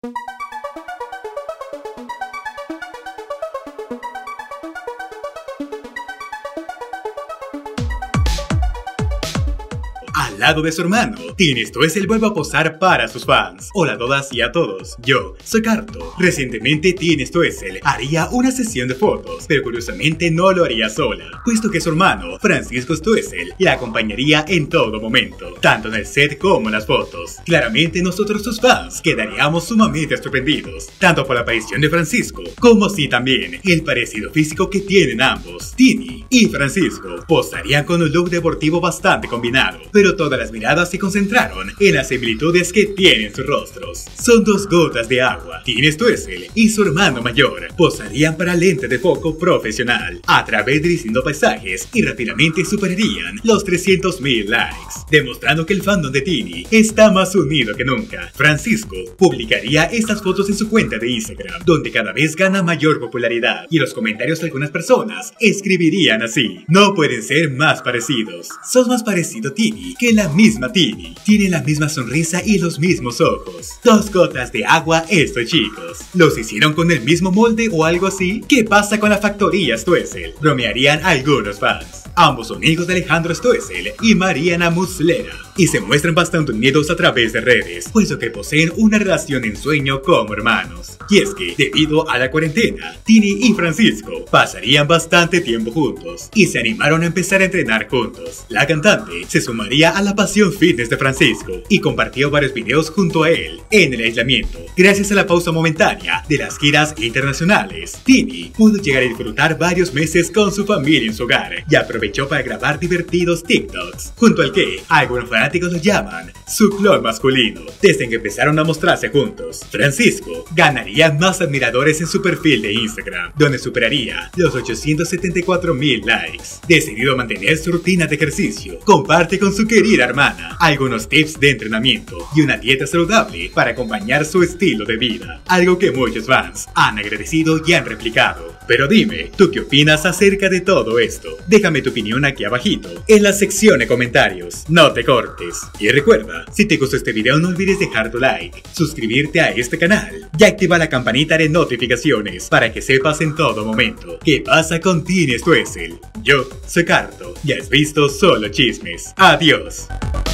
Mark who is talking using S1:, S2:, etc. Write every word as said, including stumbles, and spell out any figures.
S1: Al lado de su hermano, Tini Stoessel vuelve a posar para sus fans. Hola a todas y a todos, yo soy Carto. Recientemente Tini Stoessel haría una sesión de fotos, pero curiosamente no lo haría sola, puesto que su hermano, Francisco Stoessel, la acompañaría en todo momento, tanto en el set como en las fotos. Claramente nosotros sus fans quedaríamos sumamente sorprendidos, tanto por la aparición de Francisco, como si también el parecido físico que tienen ambos. Tini y Francisco posarían con un look deportivo bastante combinado, pero todas las miradas se concentraron en las similitudes que tienen sus rostros. Son dos gotas de agua. Tini Stoessel y su hermano mayor posarían para lentes de foco profesional a través de distintos paisajes y rápidamente superarían los trescientos mil likes, demostrando que el fandom de Tini está más unido que nunca. Francisco publicaría estas fotos en su cuenta de Instagram, donde cada vez gana mayor popularidad, y en los comentarios de algunas personas escribirían así: no pueden ser más parecidos. Sos más parecido Tini que la misma Tini. Tiene la misma sonrisa y los mismos ojos. Dos gotas de agua estos chicos. ¿Los hicieron con el mismo molde o algo así? ¿Qué pasa con la factoría Stoessel? Bromearían algunos fans. Ambos son hijos de Alejandro Stoessel y Mariana Muslera, y se muestran bastante unidos a través de redes, puesto que poseen una relación en sueño como hermanos. Y es que, debido a la cuarentena, Tini y Francisco pasarían bastante tiempo juntos, y se animaron a empezar a entrenar juntos. La cantante se sumaría a la pasión fitness de Francisco, y compartió varios videos junto a él en el aislamiento. Gracias a la pausa momentánea de las giras internacionales, Tini pudo llegar a disfrutar varios meses con su familia en su hogar, y aprovechó para grabar divertidos TikToks, junto al que algunos fanáticos lo llaman su clon masculino. Desde que empezaron a mostrarse juntos, Francisco ganaría más admiradores en su perfil de Instagram, donde superaría los ochocientos setenta y cuatro mil likes. Decidido a mantener su rutina de ejercicio, comparte con su querida hermana algunos tips de entrenamiento y una dieta saludable para acompañar su estilo de vida, algo que muchos fans han agradecido y han replicado. Pero dime, ¿tú qué opinas acerca de todo esto? Déjame tu opinión aquí abajito, en la sección de comentarios. No te cortes. Y recuerda, si te gustó este video no olvides dejar tu like, suscribirte a este canal y activa la campanita de notificaciones para que sepas en todo momento qué pasa con Tini Stoessel. Yo soy Carto y has visto Solo Chismes. Adiós.